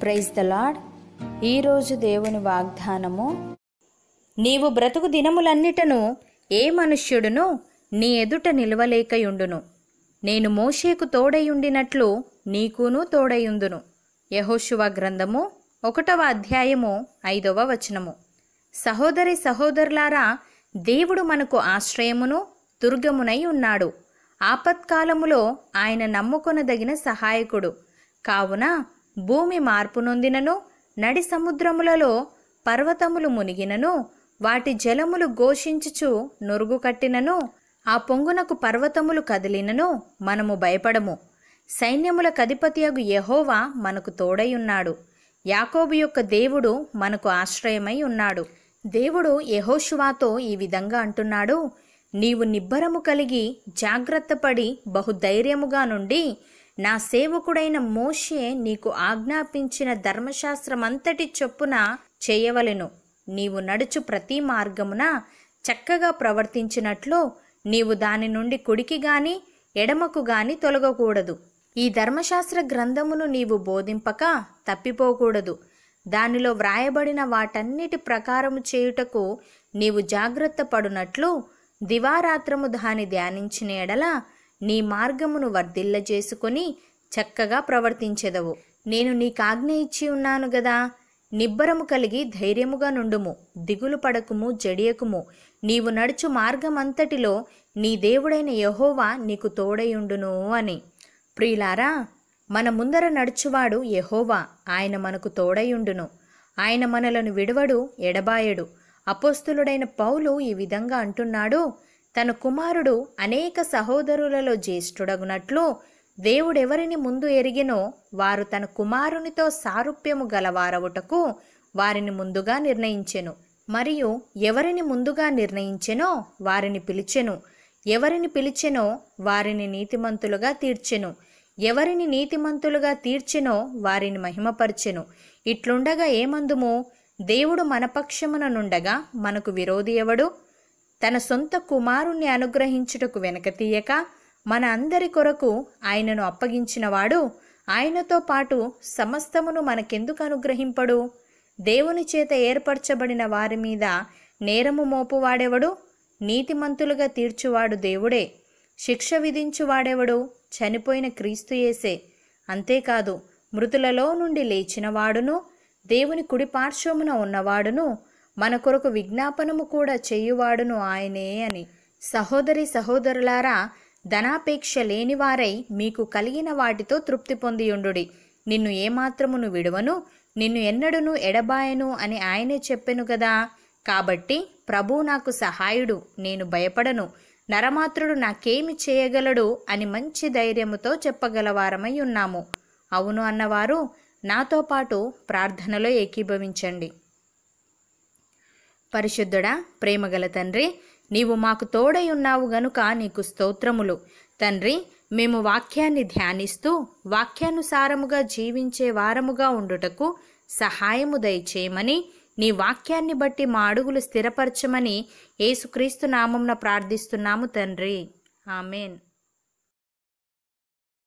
Praise the lord. ఈరోజు దేవుని వాగ్దానము, నీవు బ్రతుకు దినములన్నిటను ఏ మనుష్యుడును నీ ఎదుట నిలవలేకయుండును. నేను మోషేకు తోడయుండినట్లు నీకును తోడయుందును. యెహోషువ గ్రంథము 1వ అధ్యాయము 5వ వచనము. సహోదరి సహోదరులారా, దేవుడు మనకు ఆశ్రయమును దుర్గమునై ఉన్నాడు. ఆపత్కాలములో ఆయన నమ్ముకొనదగిన సహాయకుడు. కావున భూమి మార్పు నొందినను, నడి సముద్రములలో పర్వతములు మునిగినను, వాటి జలములు ఘోషించుచు నురుగు కట్టినను, ఆ పొంగునకు పర్వతములు కదిలినను మనము భయపడము. సైన్యములకు అధిపతియగు యెహోవా మనకు తోడయున్నాడు. యాకోబు యొక్క దేవుడు మనకు ఆశ్రయమై ఉన్నాడు. దేవుడు యెహోషువతో ఈ విధంగా అంటున్నాడు, నీవు నిబ్బరము కలిగి జాగ్రత్తపడి బహుధైర్యముగా నుండి నా సేవకుడైన మోషే నీకు ఆజ్ఞాపించిన ధర్మశాస్త్రమంతటి చొప్పున చేయవలెను. నీవు నడుచు ప్రతి మార్గమున చక్కగా ప్రవర్తించినట్లు నీవు దాని నుండి కుడికి గాని ఎడమకు గాని తొలగకూడదు. ఈ ధర్మశాస్త్ర గ్రంథమును నీవు బోధింపక తప్పిపోకూడదు. దానిలో వ్రాయబడిన వాటన్నిటి ప్రకారము చేయుటకు నీవు జాగ్రత్త పడునట్లు దివారాత్రము దాని ధ్యానించిన ఎడల నీ మార్గమును వర్ధిల్లజేసుకొని చక్కగా ప్రవర్తించెదవు. నేను నీకాజ్ఞ ఇచ్చి ఉన్నాను గదా. నిబ్బరము కలిగి ధైర్యముగా నుండుము, దిగులు పడకుము, జడియకుము. నీవు నడుచు మార్గమంతటిలో నీ దేవుడైన యెహోవా నీకు తోడయుండును అని. ప్రియులారా, మన ముందర నడుచువాడు యెహోవా. ఆయన మనకు తోడయుండును. ఆయన మనలను విడువడు, ఎడబాయడు. అపోస్తులుడైన పౌలు ఈ విధంగా అంటున్నాడు, తన కుమారుడు అనేక సహోదరులలో జ్యేష్ఠుడగునట్లు దేవుడెవరిని ముందు ఎరిగినో వారు తన కుమారునితో సారూప్యము గలవారవుటకు వారిని ముందుగా నిర్ణయించెను. మరియు ఎవరిని ముందుగా నిర్ణయించెనో వారిని పిలిచెను. ఎవరిని పిలిచెనో వారిని నీతిమంతులుగా తీర్చెను. ఎవరిని నీతిమంతులుగా తీర్చెనో వారిని మహిమపరచెను. ఇట్లుండగా ఏమందుము? దేవుడు మన పక్షమున నుండగా మనకు విరోధి ఎవడు? తన సొంత కుమారుణ్ణి అనుగ్రహించుటకు వెనకతీయక మన అందరి కొరకు ఆయనను అప్పగించినవాడు ఆయనతో పాటు సమస్తమును మనకెందుకు అనుగ్రహింపడు? దేవుని చేత ఏర్పరచబడిన వారి మీద నేరము మోపువాడెవడు? నీతిమంతులుగా తీర్చువాడు దేవుడే. శిక్ష విధించువాడెవడు? చనిపోయిన క్రీస్తు యేసే. అంతేకాదు, మృతులలో నుండి లేచినవాడును దేవుని కుడి పార్శ్వమున ఉన్నవాడును మన కొరకు విజ్ఞాపనము కూడా చేయువాడును ఆయనే అని. సహోదరి సహోదరులారా, ధనాపేక్ష లేనివారై మీకు కలిగిన వాటితో తృప్తి పొందియుండుడి. నిన్ను ఏమాత్రమును విడువను, నిన్ను ఎన్నడును ఎడబాయను అని ఆయనే చెప్పెను గదా. కాబట్టి ప్రభువు నాకు సహాయుడు, నేను భయపడను, నరమాత్రుడు నాకేమి చేయగలడు అని మంచి ధైర్యముతో చెప్పగలవారమై ఉన్నాము. అవును అన్నవారు నాతో పాటు ప్రార్థనలో ఏకీభవించండి. పరిశుద్ధుడా, ప్రేమగల తండ్రి, నీవు మాకు తోడై ఉన్నావు గనుక నీకు స్తోత్రములు. తండ్రి, మేము వాక్యాన్ని ధ్యానిస్తూ వాక్యానుసారముగా జీవించే వారముగా ఉండుటకు సహాయము దయచేయమని, నీ వాక్యాన్ని బట్టి మా అడుగులు స్థిరపరచమని యేసుక్రీస్తు నామమున ప్రార్థిస్తున్నాము తండ్రి. ఆమెన్.